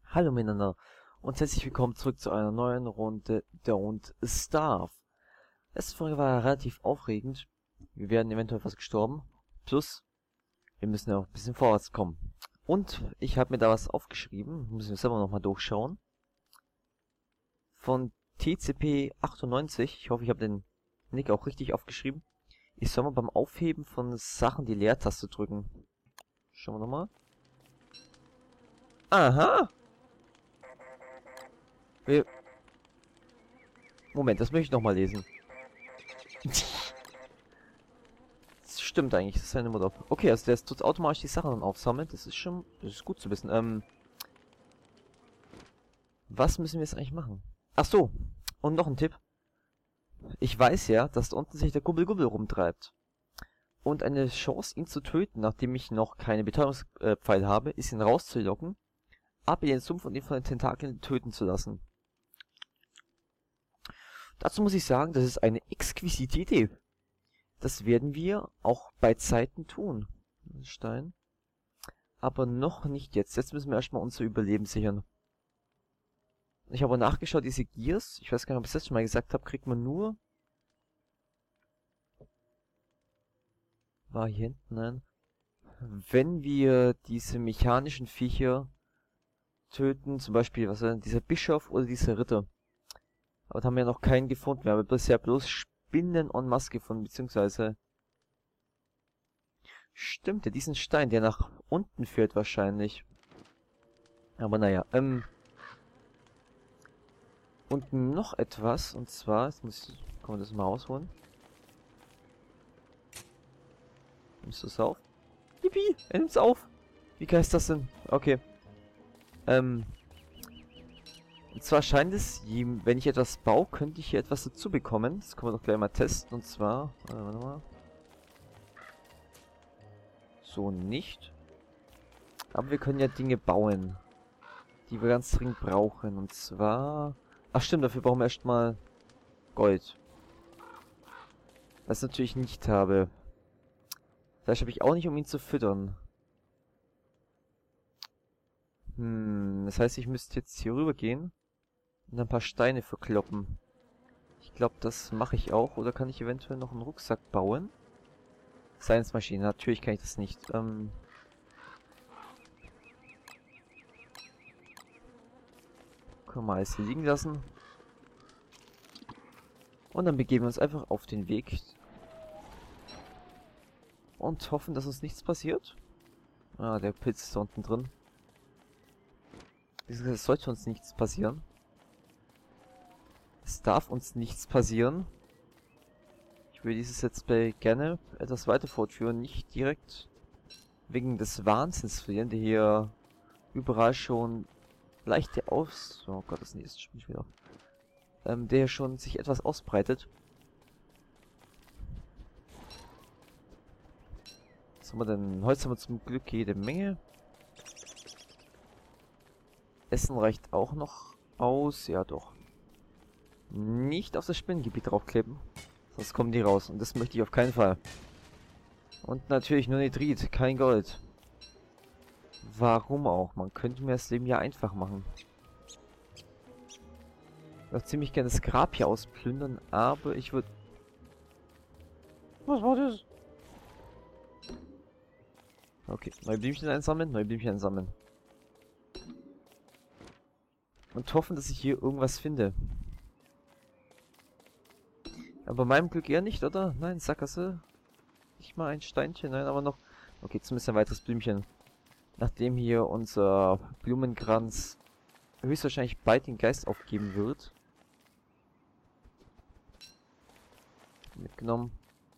Hallo miteinander und herzlich willkommen zurück zu einer neuen Runde Don't Starve. Letzte Folge war ja relativ aufregend. Wir werden eventuell fast gestorben. Plus, wir müssen ja auch ein bisschen vorwärts kommen. Und ich habe mir da was aufgeschrieben, müssen wir selber nochmal durchschauen. Von TCP98, ich hoffe ich habe den Nick auch richtig aufgeschrieben. Ich soll mal beim Aufheben von Sachen die Leertaste drücken. Schauen wir nochmal. Aha! Moment, das möchte ich nochmal lesen. Das stimmt eigentlich, das ist seine Mutter. Okay, also der tut automatisch die Sachen dann aufsammeln. Das ist gut zu wissen. Was müssen wir jetzt eigentlich machen? Ach so, und noch ein Tipp. Ich weiß ja, dass da unten sich der Gubbel rumtreibt. Und eine Chance, ihn zu töten, nachdem ich noch keine Betäubungspfeile habe, ist ihn rauszulocken, ab in den Sumpf und ihn von den Tentakeln töten zu lassen. Dazu muss ich sagen, das ist eine exquisite Idee. Das werden wir auch bei Zeiten tun. Stein. Aber noch nicht jetzt. Jetzt müssen wir erstmal unser Überleben sichern. Ich habe nachgeschaut, diese Gears, ich weiß gar nicht, ob ich das schon mal gesagt habe, kriegt man nur... War hier hinten? Nein. Wenn wir diese mechanischen Viecher töten, zum Beispiel, was war denn, dieser Bischof oder dieser Ritter. Aber da haben wir noch keinen gefunden. Wir haben bisher bloß Spinnen en masse gefunden, beziehungsweise... Stimmt, ja, diesen Stein, der nach unten führt wahrscheinlich. Aber naja, und noch etwas, und zwar, jetzt kann man das mal rausholen. Nimmst du es auf? Yippie, er nimmt's auf! Wie geil ist das denn? Okay. Und zwar scheint es, wenn ich etwas baue, könnte ich hier etwas dazu bekommen. Das können wir doch gleich mal testen, und zwar, warte mal. So nicht. Aber wir können ja Dinge bauen, die wir ganz dringend brauchen, und zwar... Ach stimmt, dafür brauchen wir erstmal Gold. Was ich natürlich nicht habe. Vielleicht habe ich auch nicht, um ihn zu füttern. Das heißt, ich müsste jetzt hier rüber gehen und ein paar Steine verkloppen. Ich glaube, das mache ich auch. Oder kann ich eventuell noch einen Rucksack bauen? Science-Maschine, natürlich kann ich das nicht. Können wir mal alles hier liegen lassen. Und dann begeben wir uns einfach auf den Weg. Und hoffen, dass uns nichts passiert. Ah, der Pilz ist da unten drin. Es sollte uns nichts passieren. Es darf uns nichts passieren. Ich will dieses Let's Play gerne etwas weiter fortführen. Nicht direkt wegen des Wahnsinns verlieren, der hier überall schon leichte Oh Gott, das nächste Spiel wieder. Der schon sich etwas ausbreitet. Was haben wir denn? Holz haben wir zum Glück jede Menge. Essen reicht auch noch aus. Ja, doch. Nicht auf das Spinnengebiet draufkleben. Sonst kommen die raus. Und das möchte ich auf keinen Fall. Und natürlich nur Nitrit, kein Gold. Warum auch? Man könnte mir das Leben ja einfach machen. Ich würde ziemlich gerne das Grab hier ausplündern, aber ich würde... Was war das? Okay, neue Blümchen einsammeln, neue Blümchen einsammeln. Und hoffen, dass ich hier irgendwas finde. Aber bei meinem Glück eher nicht, oder? Nein, Sackgasse. Nicht mal ein Steinchen, nein, aber noch... Okay, zumindest ein weiteres Blümchen. Nachdem hier unser Blumenkranz höchstwahrscheinlich bald den Geist aufgeben wird. Mitgenommen.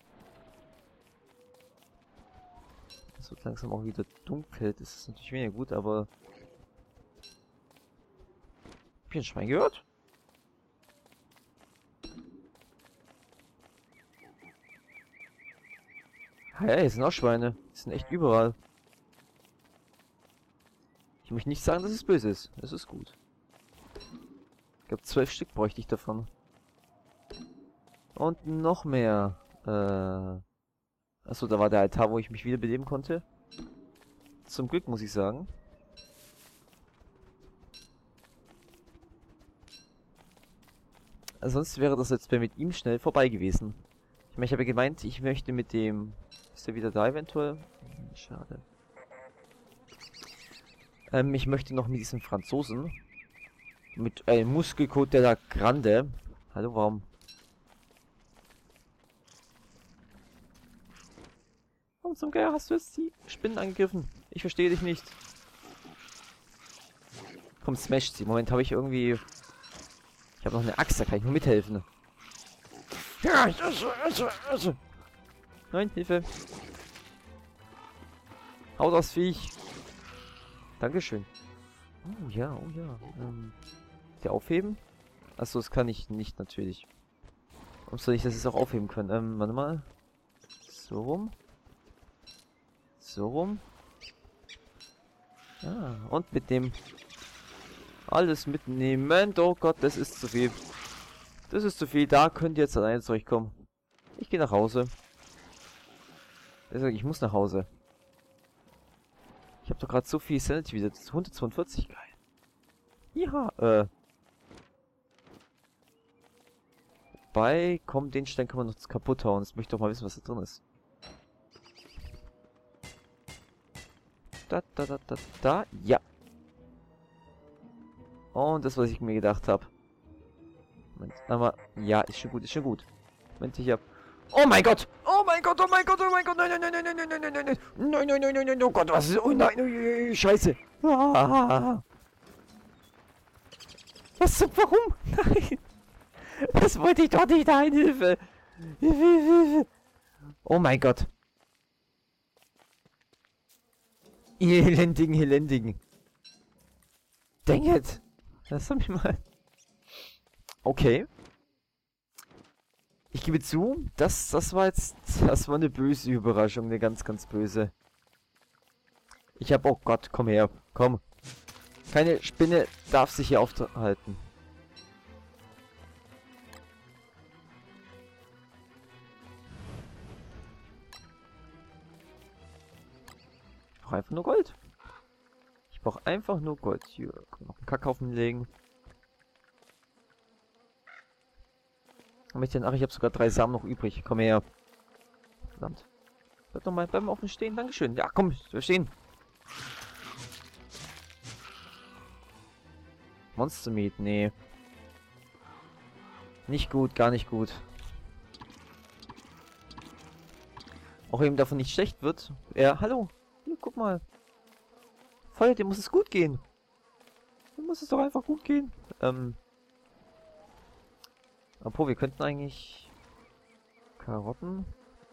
Es wird langsam auch wieder dunkel. Das ist natürlich weniger gut, aber... Hab ich ein Schwein gehört? Hey, es sind auch Schweine. Die sind echt überall. Ich möchte nicht sagen, dass es böse ist. Es ist gut. Ich glaube, 12 Stück bräuchte ich davon. Und noch mehr. Achso, da war der Altar, wo ich mich wiederbeleben konnte. Zum Glück, muss ich sagen. Ansonsten wäre das jetzt mit ihm schnell vorbei gewesen. Ich meine, ich habe ja gemeint, ich möchte mit dem... Ist er wieder da eventuell? Schade. Ich möchte noch mit diesem Franzosen. Mit einem Muskelcode der Grande. Hallo, warum? Warum zum Geier hast du jetzt die Spinnen angegriffen? Ich verstehe dich nicht. Komm, smash sie. Moment, habe ich irgendwie... Ich habe noch eine Axt, da kann ich nur mithelfen. Ja, Nein, Hilfe. Haut aufs Viech. Dankeschön. Oh ja, oh ja. Der aufheben? Achso, das kann ich nicht natürlich. Warum soll ich das jetzt auch aufheben können? Warte mal. So rum. So rum. Ah, und mit dem... Alles mitnehmen. Oh Gott, das ist zu viel. Das ist zu viel. Da könnt ihr jetzt alleine zurückkommen. Ich gehe nach Hause. Ich muss nach Hause. Ich habe doch gerade so viel Sanity wieder. 142, geil. Ja, komm, den Stein kann man noch kaputt hauen. Jetzt möchte ich doch mal wissen, was da drin ist. Da. Ja. Und das, was ich mir gedacht habe. Moment, aber ja, ist schon gut, ist schon gut. Moment, ich hab... Oh mein Gott! Oh mein Gott, oh mein Gott, oh mein Gott! Nein, nein, nein, nein, nein, nein, nein, nein, nein, nein, nein, nein, nein, nein, oh Gott, was ist... Oh nein, Scheiße! Ah. Was? Warum? Nein! Das wollte ich doch nicht ein, Hilfe! Hilfe! Oh mein Gott! Ihr Elendigen. Dang it! Lass mich mal... Okay. Ich gebe zu, das war eine böse Überraschung, eine ganz, ganz böse. Ich habe, oh Gott, komm her, komm. Keine Spinne darf sich hier aufhalten. Ich brauche einfach nur Gold. Ich brauche einfach nur Gold. Hier, kann noch einen Kackhaufen legen. Ach, ich habe sogar 3 Samen noch übrig. Komm her. Verdammt. Bleib doch mal beim Offen stehen. Dankeschön. Ja, komm, wir stehen. Monster Meat, nee. Nicht gut, gar nicht gut. Auch eben davon nicht schlecht wird. Hallo. Hier, guck mal. Feuer, dem muss es gut gehen. Dem muss es doch einfach gut gehen. Obwohl, wir könnten eigentlich... Karotten...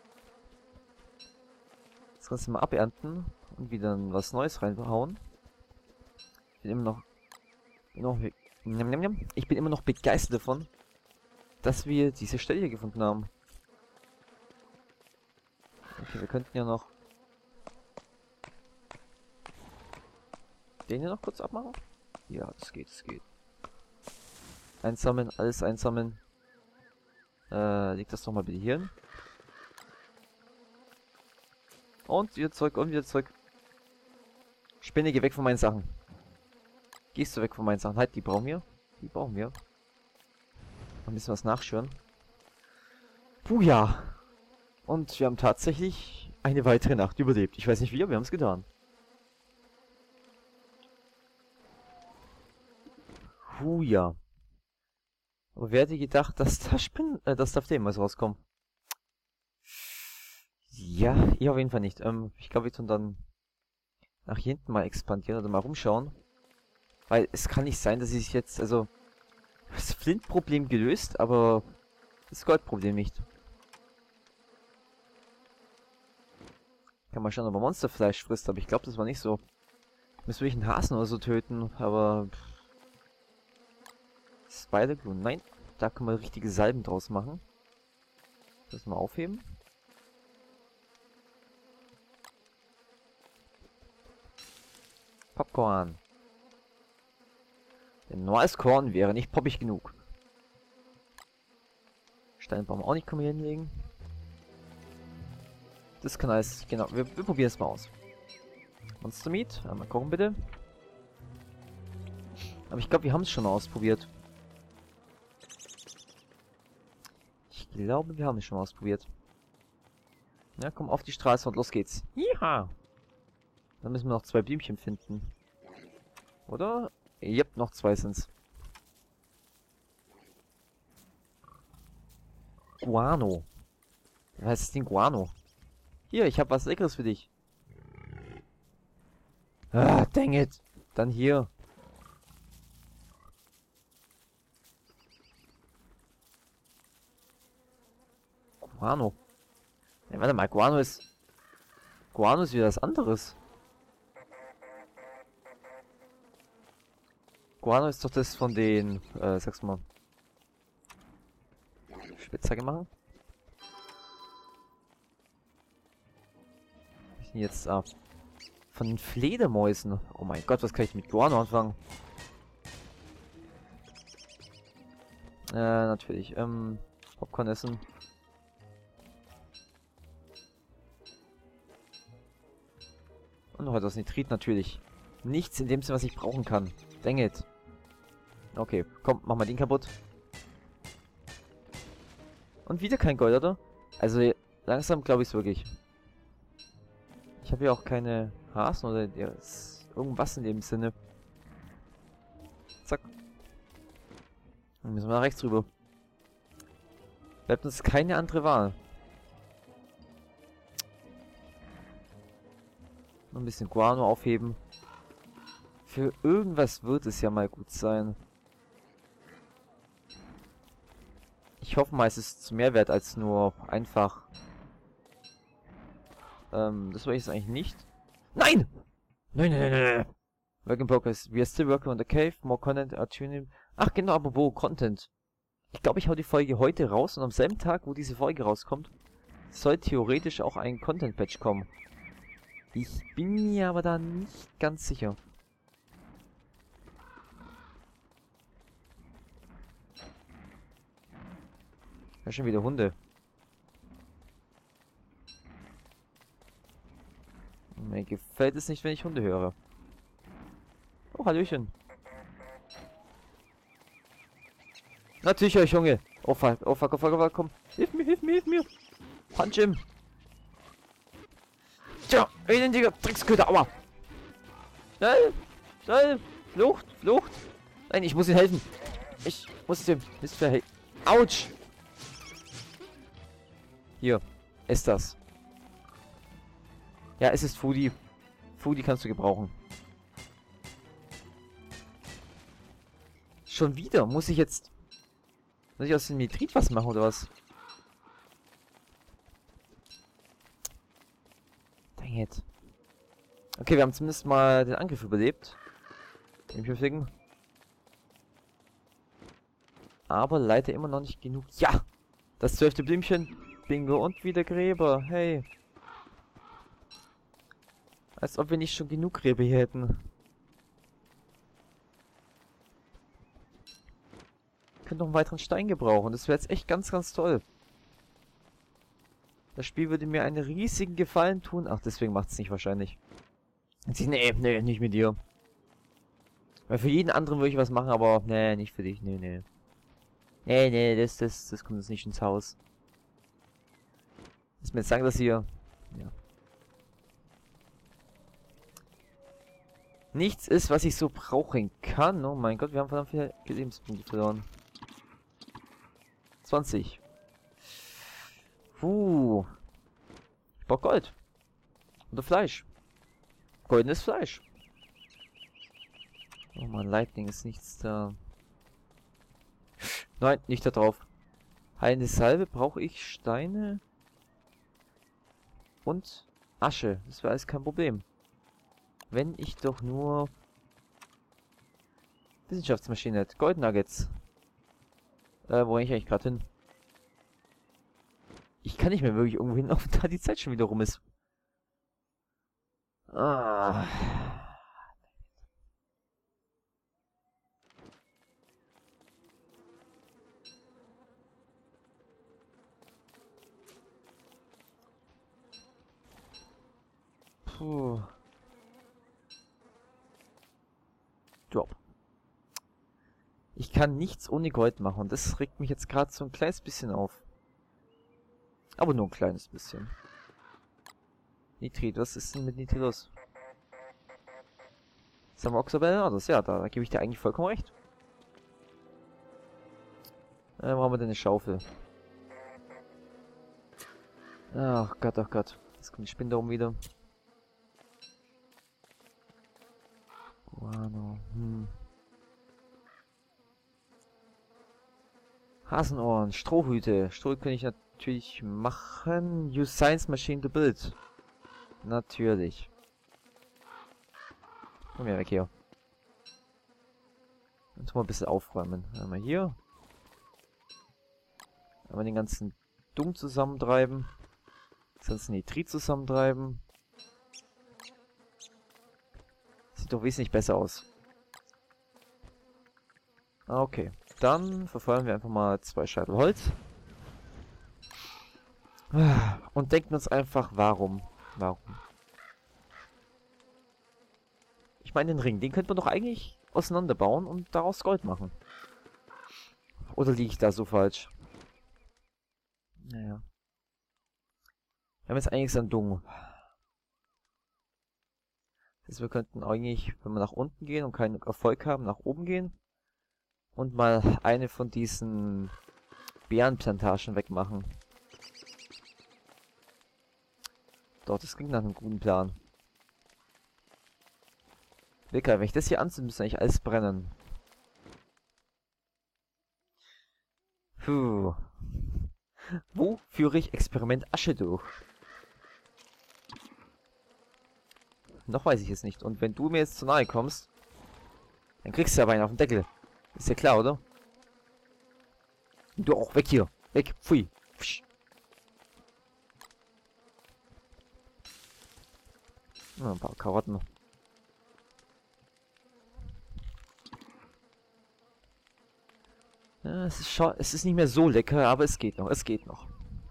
Das Ganze mal abernten und wieder was Neues reinhauen. Ich bin immer noch begeistert davon, dass wir diese Stelle hier gefunden haben. Okay, wir könnten ja noch den hier noch kurz abmachen. Ja, das geht, das geht. Einsammeln, alles einsammeln. Leg das doch mal bitte hier hin. Und wieder zurück, und wieder zurück. Spinne, geh weg von meinen Sachen. Gehst du weg von meinen Sachen? Halt, die brauchen wir. Die brauchen wir. Noch ein bisschen was nachschüren. Puh, ja. Und wir haben tatsächlich eine weitere Nacht überlebt. Ich weiß nicht wie, aber wir haben es getan. Puh, ja. Aber wer hätte gedacht, dass da dass da auf dem was rauskommt? Ja, ich auf jeden Fall nicht. Ich glaube, wir tun dann nach hier hinten mal expandieren oder mal rumschauen. Weil es kann nicht sein, dass ich jetzt, also, das Flint-Problem gelöst, aber das Gold-Problem nicht. Kann mal schauen, ob er Monsterfleisch frisst, aber ich glaube, das war nicht so. Müssen wir einen Hasen oder so töten, aber... Spider-Glue, nein. Da können wir richtige Salben draus machen. Das mal aufheben. Popcorn. Denn normales Korn wäre nicht poppig genug. Stein brauchen wir auch nicht, können wir hier hinlegen. Das kann alles, genau, wir probieren es mal aus. Monster Meat, einmal kochen bitte. Aber ich glaube, wir haben es schon mal ausprobiert. glaube, wir haben es schon mal ausprobiert. Ja, komm auf die Straße und los geht's. Ja. Dann müssen wir noch 2 Blümchen finden. Oder? Yep, noch 2 sind's. Guano. Was heißt das Ding Guano? Hier, ich habe was Leckeres für dich. Ah, dang it. Dann hier. Guano. Ja, warte mal, Guano ist... Guano ist wieder was anderes. Guano ist doch das von den... sag's mal. Spitzhacke machen. Was ist denn jetzt ab? Von den Fledermäusen. Oh mein Gott, was kann ich mit Guano anfangen? Natürlich. Popcorn essen. Und noch etwas Nitrit natürlich. Nichts in dem Sinne, was ich brauchen kann. Dang it. Okay, komm, mach mal den kaputt. Und wieder kein Gold, oder? Also langsam glaube ich es wirklich. Ich habe ja auch keine Hasen oder irgendwas in dem Sinne. Zack. Dann müssen wir nach rechts rüber. Bleibt uns keine andere Wahl. Noch ein bisschen Guano aufheben. Für irgendwas wird es ja mal gut sein. Ich hoffe mal, es ist mehr wert als nur einfach. Das war ich eigentlich nicht. Nein! Nein, nein, nein, nein! Work in progress. We are still working on the cave. More content are tuning. Ach genau, apropos Content. Ich glaube, ich hau die Folge heute raus und am selben Tag, wo diese Folge rauskommt, soll theoretisch auch ein Content-Patch kommen. Ich bin mir aber da nicht ganz sicher. Ja, schon wieder Hunde. Mir gefällt es nicht, wenn ich Hunde höre. Oh, Hallöchen. Natürlich höre ich Junge. Oh fuck, oh fuck, oh fuck, oh fuck, komm. Hilf mir, hilf mir, hilf mir. Punch him. Tja, elendiger Drecksköter, aua. Schnell, schnell. Flucht, Flucht. Nein, ich muss ihm helfen. Ich muss dem Mist verhelfen. Autsch. Hier, ist das. Ja, es ist Foodie. Foodie kannst du gebrauchen. Schon wieder? Muss ich jetzt... Muss ich aus dem Nitrit was machen, oder was? Dang it. Okay, wir haben zumindest mal den Angriff überlebt. Aber leider immer noch nicht genug. Ja! Das 12. Blümchen. Bingo und wieder Gräber. Hey. Als ob wir nicht schon genug Gräber hier hätten. Könnte noch einen weiteren Stein gebrauchen. Das wäre jetzt echt ganz, ganz toll. Das Spiel würde mir einen riesigen Gefallen tun. Ach, deswegen macht es nicht wahrscheinlich. Nee, nee, nicht mit dir. Weil für jeden anderen würde ich was machen, aber nee, nicht für dich. Nee, nee. Nee, nee, das kommt jetzt nicht ins Haus. Lass mir jetzt sagen, dass hier... Ja. Nichts ist, was ich so brauchen kann. Oh mein Gott, wir haben verdammt viele Lebenspunkte verloren. 20. Ich brauche Gold. Oder Fleisch. Goldenes Fleisch. Oh man, Lightning ist nichts da. Nein, nicht da drauf. Heilende Salbe brauche ich Steine. Und Asche. Das wäre alles kein Problem. Wenn ich doch nur... Wissenschaftsmaschine hätte. Gold Nuggets. Wo bin ich eigentlich gerade hin? Ich kann nicht mehr wirklich irgendwo hin, auf da die Zeit schon wieder rum ist. Ah. Puh. Drop. Ich kann nichts ohne Gold machen und das regt mich jetzt gerade so ein kleines bisschen auf. Aber nur ein kleines bisschen. Nitrit, was ist denn mit Nitrit los? Sam Oxabel, das ja, da gebe ich dir eigentlich vollkommen recht. Brauchen wir denn eine Schaufel? Ach Gott, ach Gott. Jetzt kommt die Spinne da oben wieder. Guano, Hasenohren, Strohhüte. Strohhüte kann ich natürlich machen. Use Science Machine to build. Natürlich. Komm her weg hier. Jetzt mal ein bisschen aufräumen. Einmal hier. Einmal den ganzen Dung zusammentreiben. Sonst Nitrit zusammentreiben. Sieht doch wesentlich besser aus. Okay. Dann verfeuern wir einfach mal 2 Scheitel Holz. Und denken uns einfach, warum? Warum? Ich meine, den Ring, den könnte man doch eigentlich auseinanderbauen und daraus Gold machen. Oder liege ich da so falsch? Naja. Wir haben jetzt einiges an Dung. Das heißt, wir könnten eigentlich, wenn wir nach unten gehen und keinen Erfolg haben, nach oben gehen. Und mal eine von diesen Beerenplantagen wegmachen. Doch, das klingt nach einem guten Plan. Wicker, wenn ich das hier anzünde, müsste eigentlich alles brennen. Puh. Wo führe ich Experiment Asche durch? Noch weiß ich es nicht. Und wenn du mir jetzt zu nahe kommst, dann kriegst du aber einen auf den Deckel. Ist ja klar, oder? Und du auch, weg hier. Weg, pfui. Psch. Ja, ein paar Karotten. Ja, es ist nicht mehr so lecker, aber es geht noch, es geht noch.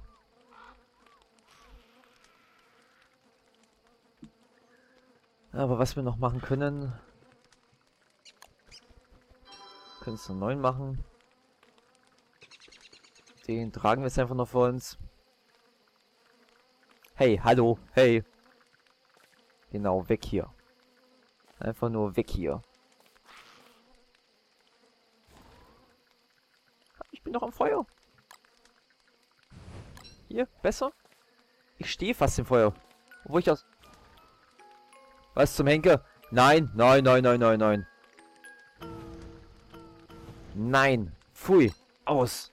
Aber was wir noch machen können... Können es noch 9 machen. Den tragen wir jetzt einfach noch vor uns. Hey, hallo, hey. Genau, weg hier. Einfach nur weg hier. Ich bin doch am Feuer. Hier, besser? Ich stehe fast im Feuer. Obwohl ich das... Was zum Henker? Nein, nein, nein, nein, nein, nein. Nein. Pfui. Aus.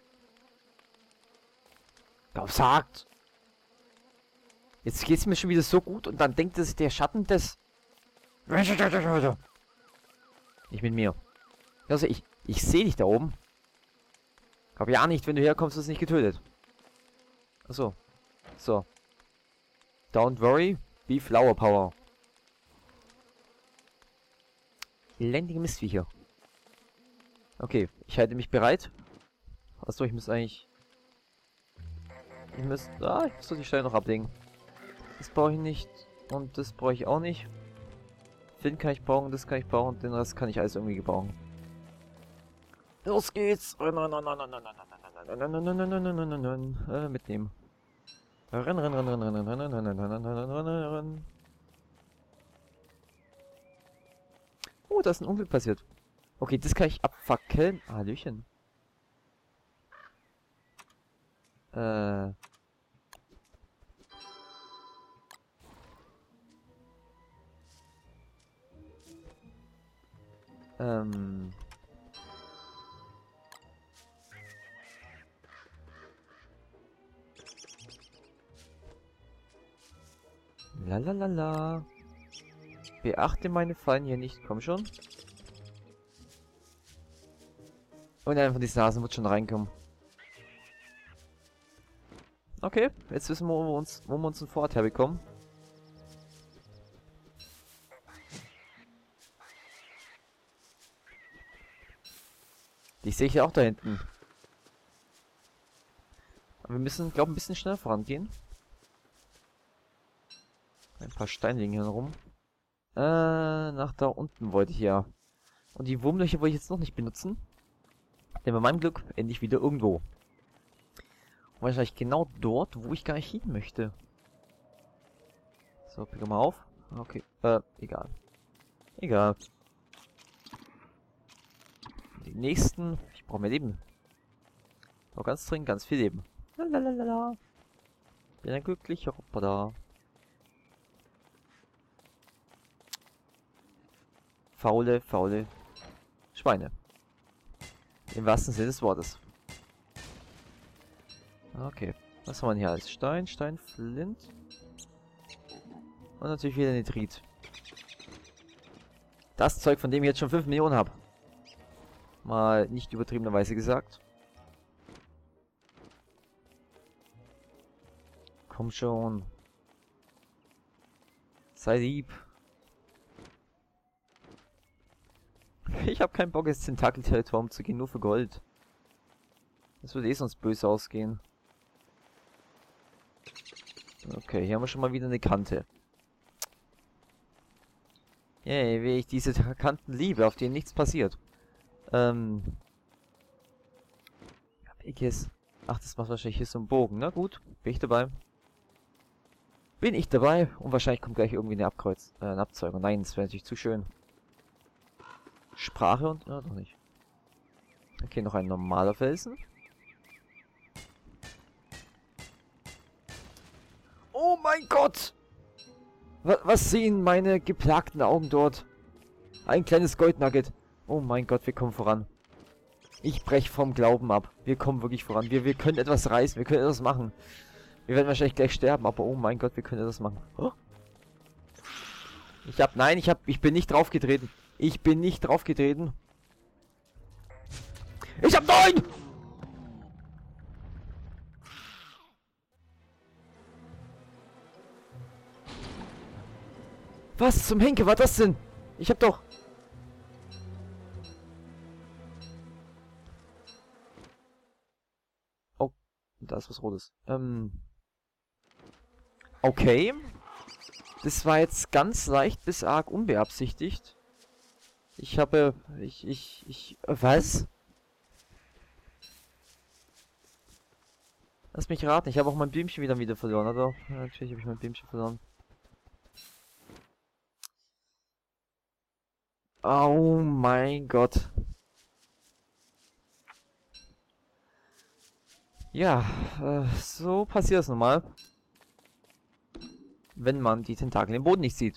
Gesagt. Jetzt geht's mir schon wieder so gut und dann denkt sich der Schatten des... Nicht mit mir. Also ich sehe dich da oben. Aber ja nicht, wenn du herkommst, ist nicht getötet. Achso. So. Don't worry. Be Flower Power. Elendige Mistviecher. Okay, ich halte mich bereit. Achso, ich muss eigentlich... ich muss so die Steine noch ablegen. Das brauche ich nicht. Und das brauche ich auch nicht. Flint kann ich brauchen, das kann ich brauchen. Den Rest kann ich alles irgendwie gebrauchen. Los geht's! Mitnehmen. Renn, renn, renn, renn, renn, renn, renn, renn, renn, renn, renn, renn, renn. Oh, da ist ein Unglück passiert. Okay, das kann ich abfackeln. Hallöchen. Lalalala. Beachte meine Fallen hier nicht. Komm schon. Und einer von diesen Nasen wird schon reinkommen. Okay, jetzt wissen wir, wo wir uns einen Vorteil bekommen. Die sehe ich ja auch da hinten. Aber wir müssen, glaube ich, ein bisschen schneller vorangehen. Ein paar Steine liegen hier rum. Nach da unten wollte ich ja. Und die Wurmlöcher wollte ich jetzt noch nicht benutzen. Denn bei meinem Glück endlich wieder irgendwo. Wahrscheinlich genau dort, wo ich gar nicht hin möchte. So, pick mal auf. Okay, egal. Egal. Die nächsten. Ich brauche mehr Leben. Noch ganz dringend, ganz viel Leben. Lalalala. Bin ein glücklicher Roboter. Faule, faule Schweine. Im wahrsten Sinne des Wortes. Okay. Was haben wir hier als Stein? Stein, Flint. Und natürlich wieder Nitrit. Das Zeug, von dem ich jetzt schon 5 Millionen habe. Mal nicht übertriebenerweise gesagt. Komm schon. Sei lieb. Ich habe keinen Bock, ins Tentakel-Territorium zu gehen, nur für Gold. Das würde eh sonst böse ausgehen. Okay, hier haben wir schon mal wieder eine Kante. Yay, wie ich diese Kanten liebe, auf denen nichts passiert. Welches? Ach, das macht wahrscheinlich hier so einen Bogen. Na gut, bin ich dabei. Bin ich dabei. Und wahrscheinlich kommt gleich irgendwie eine eine Abzeugung. Nein, das wäre natürlich zu schön. Sprache und... Ja, doch nicht. Okay, noch ein normaler Felsen. Oh mein Gott! Was sehen meine geplagten Augen dort? Ein kleines Goldnugget. Oh mein Gott, wir kommen voran. Ich breche vom Glauben ab. Wir kommen wirklich voran. Wir können etwas reißen. Wir können etwas machen. Wir werden wahrscheinlich gleich sterben, aber oh mein Gott, wir können etwas machen. Oh. Ich bin nicht draufgetreten. Ich bin nicht draufgetreten. Ich hab 9! Was zum Henker war das denn? Ich hab doch... Oh, da ist was Rotes. Okay. Das war jetzt ganz leicht bis arg unbeabsichtigt. Was? Lass mich raten, ich habe auch mein Blümchen wieder verloren, oder? Ja, natürlich habe ich mein Blümchen verloren. Oh mein Gott. Ja, so passiert es normal. Wenn man die Tentakel im Boden nicht sieht.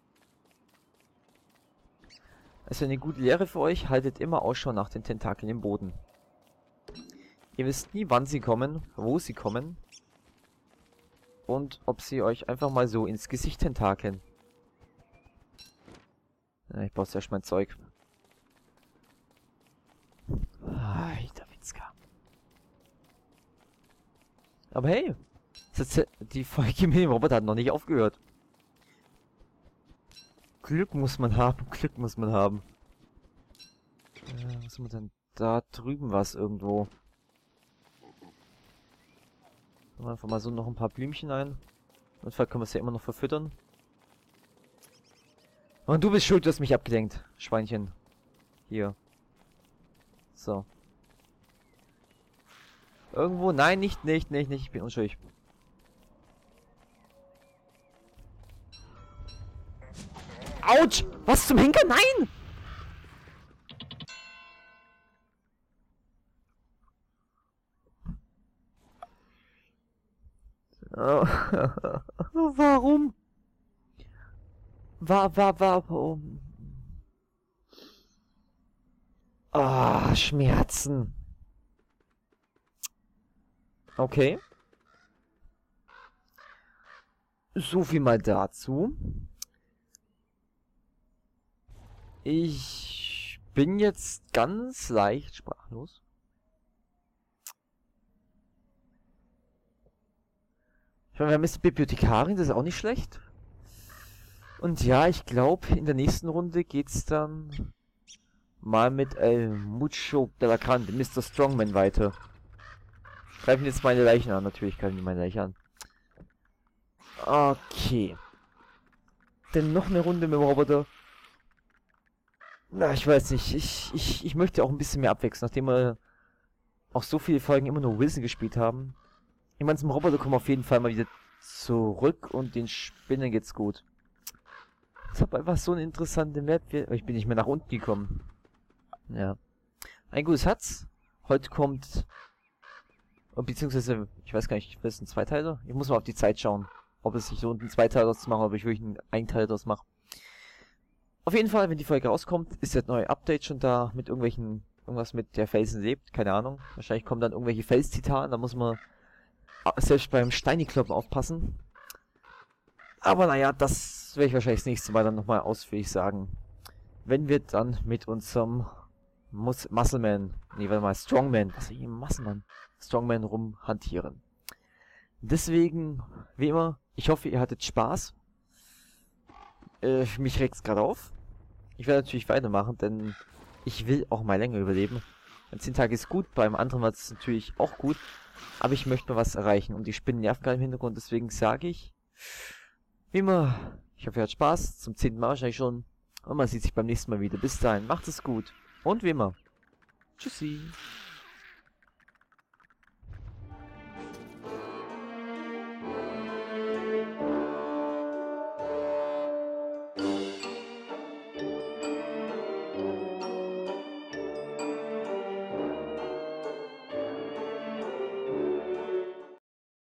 Also eine gute Lehre für euch, haltet immer Ausschau nach den Tentakeln im Boden. Ihr wisst nie, wann sie kommen, wo sie kommen. Und ob sie euch einfach mal so ins Gesicht tentakeln. Ja, ich brauche erst mein Zeug. Alter Witzka. Aber hey, die Folge mit dem Roboter hat noch nicht aufgehört. Glück muss man haben, Glück muss man haben. Was haben wir denn? Da drüben was irgendwo. Machen wir einfach mal so noch ein paar Blümchen ein. Und vielleicht können wir es ja immer noch verfüttern. Und du bist schuld, du hast mich abgelenkt, Schweinchen. Hier. So. Irgendwo, nein, nicht, ich bin unschuldig. Autsch! Was zum Henker? Nein! Warum? Warum? Ah, Schmerzen. Okay. So viel mal dazu. Ich bin jetzt ganz leicht sprachlos. Ich meine, wir haben jetzt Bibliothekarin, das ist auch nicht schlecht. Und ja, ich glaube, in der nächsten Runde geht's dann mal mit El Mucho de la Grande, Mr. Strongman weiter. Greifen jetzt meine Leichen an, natürlich greifen die meine Leichen an. Okay. Denn noch eine Runde mit dem Roboter. Na, ich weiß nicht. Ich möchte auch ein bisschen mehr abwechseln, nachdem wir auch so viele Folgen immer nur Wilson gespielt haben. Ich meine, zum Roboter kommen wir auf jeden Fall mal wieder zurück und den Spinnen geht's gut. Ich habe einfach so eine interessante Map. Ich bin nicht mehr nach unten gekommen. Ja. Ein gutes Herz. Heute kommt... Beziehungsweise, ich weiß gar nicht, ist ein Zweiteiler? Ich muss mal auf die Zeit schauen. Ob es sich lohnt, einen Zweiteiler draus zu machen, oder ob ich wirklich einen Einteiler draus mache. Auf jeden Fall, wenn die Folge rauskommt, ist das neue Update schon da mit irgendwas mit der Felsen lebt, keine Ahnung. Wahrscheinlich kommen dann irgendwelche Felstitanen, da muss man selbst beim Steinikloppen aufpassen. Aber naja, das werde ich wahrscheinlich das nächste Mal dann nochmal ausführlich sagen. Wenn wir dann mit unserem Muscleman, nee, warte mal, Strongman, was ist hier Muscleman? Strongman rumhantieren. Deswegen, wie immer, ich hoffe, ihr hattet Spaß. Mich regt's gerade auf. Ich werde natürlich weitermachen, denn ich will auch mal länger überleben. 10 Tage ist gut, beim anderen war es natürlich auch gut. Aber ich möchte mal was erreichen und die Spinnen nerven gerade im Hintergrund, deswegen sage ich, wie immer, ich hoffe, ihr habt Spaß, zum 10. Mal wahrscheinlich schon. Und man sieht sich beim nächsten Mal wieder. Bis dahin, macht es gut. Und wie immer, tschüssi.